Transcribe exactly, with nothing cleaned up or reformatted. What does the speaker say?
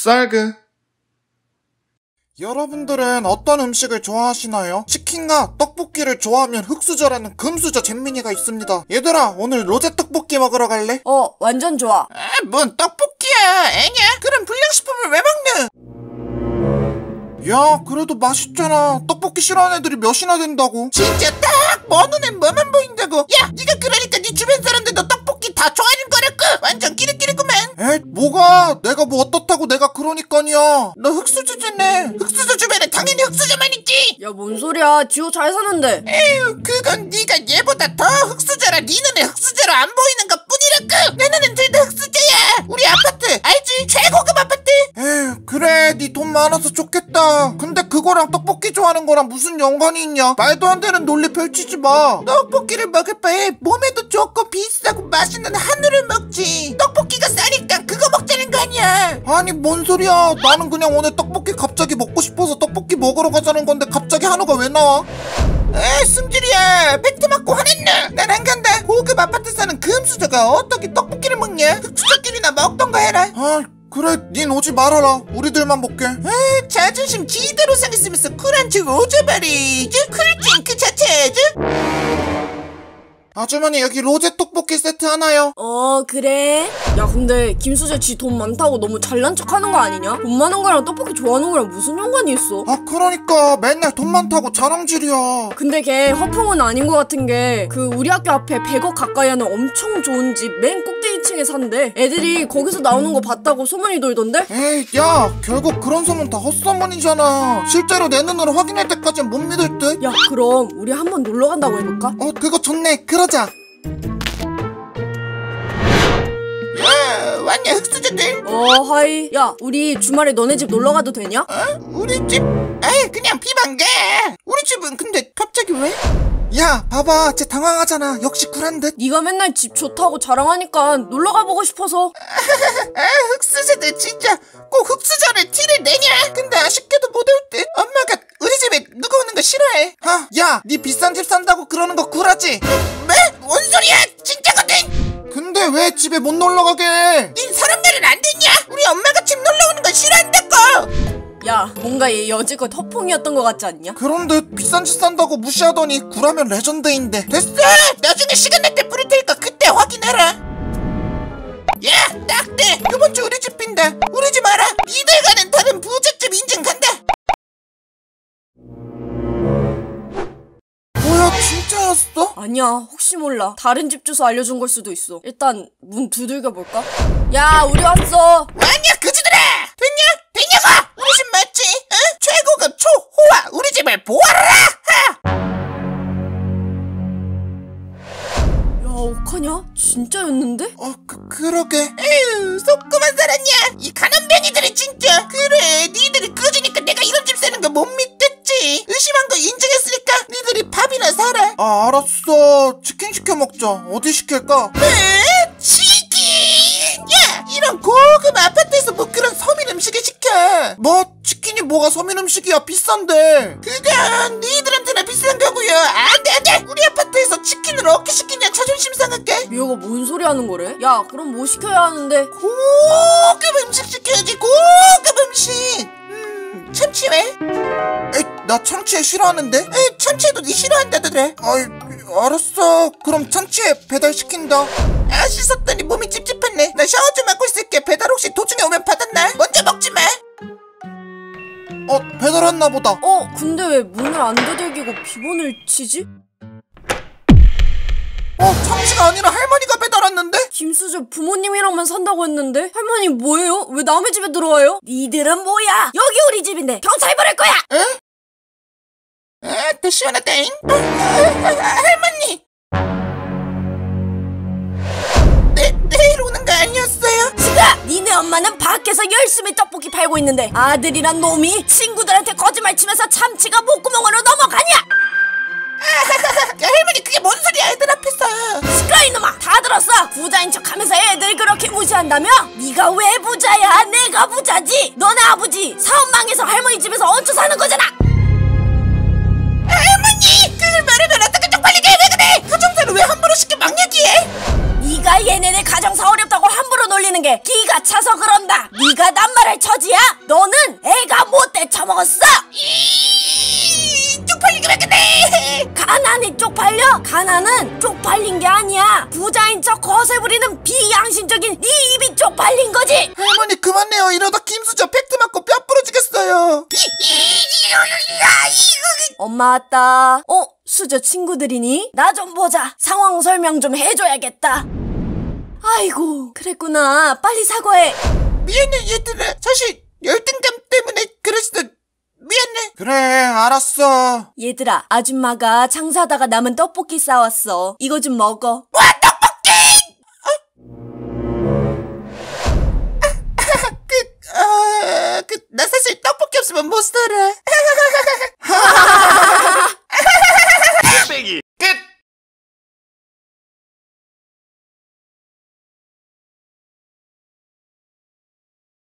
쌀그. 여러분들은 어떤 음식을 좋아하시나요? 치킨과 떡볶이를 좋아하면 흑수저라는 금수저 잼민이가 있습니다. 얘들아, 오늘 로제 떡볶이 먹으러 갈래? 어, 완전 좋아. 아, 뭔 떡볶이야, 애냐? 그럼 불량식품을 왜 먹는? 야, 그래도 맛있잖아. 떡볶이 싫어하는 애들이 몇이나 된다고. 진짜 딱 뭐 눈에 뭐만 보인다고. 야, 네가 그러니까 네 주변 사람들도 떡볶이 다 좋아하는 거라고. 완전 끼리끼리구만. 에이, 뭐가? 내가 뭐 어떻다고 내가 그러니까니야. 너 흑수저잖아. 흑수저 주변에 당연히 흑수저만 있지. 야, 뭔 소리야. 지호 잘 사는데. 에휴, 그건 네가 얘보다 더 흑수저라. 네 눈에 흑수저로 안 보이는 것 뿐이라고. 내 눈엔 둘 다 흑수저야. 우리 아파트 알지? 최고급 아파트. 에휴, 그래, 네 돈 많아서 좋겠다. 근데 그거랑 떡볶이 좋아하는 거랑 무슨 연관이 있냐? 말도 안 되는 논리 펼치지 마. 떡볶이를 먹을 바에 몸에도 좋고 비싸고 맛있는 한우를 먹지. 떡볶이가 싸니까 그거 먹자는 거 아니야. 아니, 뭔 소리야. 나는 그냥 오늘 떡볶이 갑자기 먹고 싶어서 떡볶이 먹으러 가자는 건데 갑자기 한우가 왜 나와? 에이, 승질이야. 팩트 맞고 화냈나? 난 안 간다. 고급 아파트 사는 금수저가 어떻게 떡볶이를 먹냐? 흑수저끼리나 먹던가 해라. 아, 그래, 닌 오지 말아라. 우리들만 먹게. 에이, 자존심 지대로 상했으면서 쿨한 척 오져버리지. 쿨진 그 자체지. 아주머니, 여기 로제 떡볶이 세트 하나요. 어, 그래. 야, 근데 김수재 지 돈 많다고 너무 잘난 척 하는 거 아니냐? 돈 많은 거랑 떡볶이 좋아하는 거랑 무슨 연관이 있어? 아, 그러니까 맨날 돈 많다고 자랑질이야. 근데 걔 허풍은 아닌 것 같은 게 그 우리 학교 앞에 백억 가까이 하는 엄청 좋은 집 맨 꼭대기 층에 산대. 애들이 거기서 나오는 거 봤다고 소문이 돌던데? 에이, 야, 결국 그런 소문 다 헛소문이잖아. 실제로 내 눈으로 확인할 때까진 못 믿을 듯. 야, 그럼 우리 한번 놀러 간다고 해볼까? 어, 그거 좋네. 그러자. 야, 왔냐 흑수저들? 어, 하이. 야, 우리 주말에 너네 집 놀러 가도 되냐? 어? 우리 집? 에이, 그냥 비방가. 우리 집은 근데 갑자기 왜? 야, 봐봐. 쟤 당황하잖아. 역시 쿨한 듯. 네가 맨날 집 좋다고 자랑하니까 놀러 가보고 싶어서. 아, 흑수저들 진짜 꼭 흑수저를 티를 내냐? 근데 아쉽게도 못 올 듯. 엄마가 우리 집에 누가 오는 거 싫어해. 아, 야, 네 비싼 집 산다고 그러는 거 쿨하지? 뭐? 뭔 소리야? 진짜거든. 근데 왜 집에 못 놀러 가게 해? 닌 사람 말은 안 듣냐? 우리 엄마가 집 놀러 오는 거 싫어한다고. 야, 뭔가 얘 여지껏 허풍이었던 것 같지 않냐? 그런데 비싼 집 산다고 무시하더니 쿨하면 레전드인데. 됐어. 나중에 시간 날 때 부를 테니까 그때 확인해라. 야, 딱 돼. 이번 주 우리 집 빈다. 우리 집 알아? 니들과는 다른 부잣집 인증 간다. 뭐야, 진짜였어? 아니야, 혹시 몰라. 다른 집 주소 알려준 걸 수도 있어. 일단 문 두들겨 볼까? 야, 우리 왔어. 왔냐 그지들아. 됐냐? 됐냐고. 우리 집 맞지? 어? 최고급 초호화 우리 집을 보아라. 하! 야, 어떡하냐? 진짜였는데? 어, 그, 그러게. 에휴, 속고만 살았냐? 이 가난뱅이들이 진짜. 그래, 니들이 꺼지니까 내가 이런 집 사는 거 못 믿겠지. 의심한 거 인정했으니까 니들이 밥이나 사라. 아, 알았어. 치킨 시켜 먹자. 어디 시킬까? 에? 치킨! 야, 이런 고급 아파트에서 뭐 그런 서민 음식을 시켜. 뭐, 치킨이 뭐가 서민 음식이야. 비싼데. 그건 니들한테나 비싼 거고요. 안돼 안돼. 우리 아파트에서 치킨을 어떻게 시키냐. 자존심 상할게. 미호가 뭔 소리 하는 거래? 야, 그럼 뭐 시켜야 하는데? 고급 음식 시켜야지. 고급 음식. 음, 참치 왜? 에이, 나 참치에 싫어하는데? 에이, 참치도 니 싫어한다더래. 아이, 알았어. 그럼 참치에 배달시킨다. 아, 씻었더니 몸이 찝찝했네. 나 샤워 좀 하고 있을게. 배달 혹시 도중에 오면 받았나? 먼저 먹지 마. 어, 배달 왔나 보다. 어, 근데 왜 문을 안 두들기고 비번을 치지? 어, 참치가 아니라 할머니가 배달 왔는데? 김수저 부모님이랑만 산다고 했는데? 할머니 뭐예요? 왜 남의 집에 들어와요? 니들은 뭐야? 여기 우리 집인데 경찰 부를 거야! 에? 아, 또 시원하다잉. 아, 아, 아, 할머니. 내, 내일 오는 거 아니었어요? 시가! 니네 엄마는 밖에서 열심히 떡볶이 팔고 있는데 아들이란 놈이 친구들한테 거짓말 치면서 참치가 목구멍으로 넘어가냐? 야, 할머니 그게 뭔 소리야 애들 앞에서. 시끄러 이놈아! 다 들었어! 부자인 척하면서 애들 그렇게 무시한다며? 네가 왜 부자야? 내가 부자지! 너네 아버지 사업망해서 할머니 집에서 얹혀 사는 거잖아! 할머니! 그걸 말하면 어떻게 쪽팔리게 해. 왜 그래? 가정사를 왜 함부로 쉽게 막 얘기해? 네가 얘네들 가정사 어렵다고 함부로 놀리는 게 기가 차서 그런다. 네가 남말할 처지야? 너는 애가 못돼 처먹었어. 쪽팔리기만 끝내. 가난이 쪽팔려? 가난은 쪽팔린 게 아니야. 부자인 척 거세 부리는 비양심적인 네 입이 쪽팔린 거지. 할머니 그만해요. 이러다 김수저 팩트 맞고 뼈 부러지겠어요. 엄마 왔다. 어? 수저 친구들이니? 나 좀 보자. 상황 설명 좀 해줘야겠다. 아이고 그랬구나. 빨리 사과해. 미안해 얘들아. 사실 열등감 때문에 그랬어. 미안해. 그래, 알았어. 얘들아, 아줌마가 장사하다가 남은 떡볶이 싸왔어. 이거 좀 먹어. 와 떡볶이. 아, 그, 아, 그, 나 사실 떡볶이 없으면 못 살아.